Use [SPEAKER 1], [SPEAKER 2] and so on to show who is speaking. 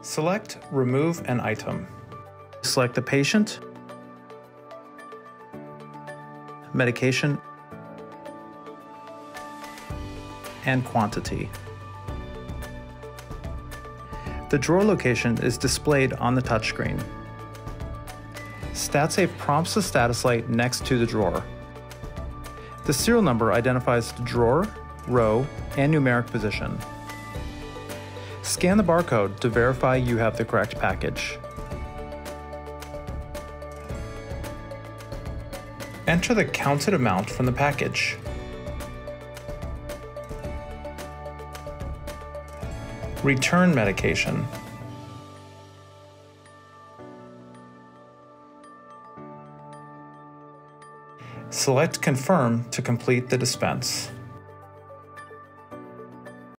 [SPEAKER 1] Select Remove an Item. Select the patient, medication, and quantity. The drawer location is displayed on the touchscreen. StatSafe prompts the status light next to the drawer. The serial number identifies the drawer, row, and numeric position. Scan the barcode to verify you have the correct package. Enter the counted amount from the package. Return medication. Select Confirm to complete the dispense.